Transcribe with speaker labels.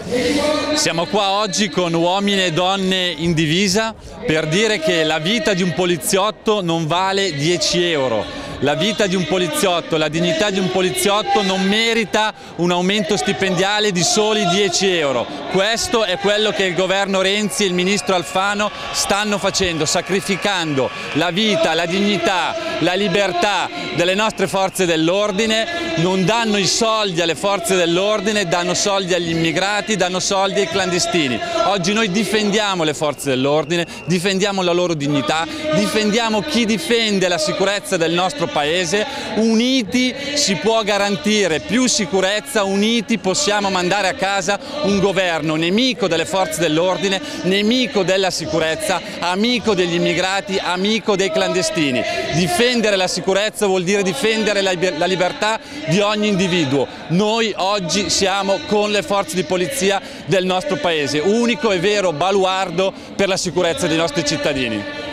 Speaker 1: Siamo qua oggi con uomini e donne in divisa per dire che la vita di un poliziotto non vale 10 euro. La vita di un poliziotto, la dignità di un poliziotto non merita un aumento stipendiale di soli 10 euro. Questo è quello che il governo Renzi e il ministro Alfano stanno facendo, sacrificando la vita, la dignità, la libertà delle nostre forze dell'ordine. Non danno i soldi alle forze dell'ordine, danno soldi agli immigrati, danno soldi ai clandestini. Oggi noi difendiamo le forze dell'ordine, difendiamo la loro dignità, difendiamo chi difende la sicurezza del nostro Paese. Uniti si può garantire più sicurezza, uniti possiamo mandare a casa un governo nemico delle forze dell'ordine, nemico della sicurezza, amico degli immigrati, amico dei clandestini. Difendere la sicurezza vuol dire difendere la libertà di ogni individuo. Noi oggi siamo con le forze di polizia del nostro Paese, unico e vero baluardo per la sicurezza dei nostri cittadini.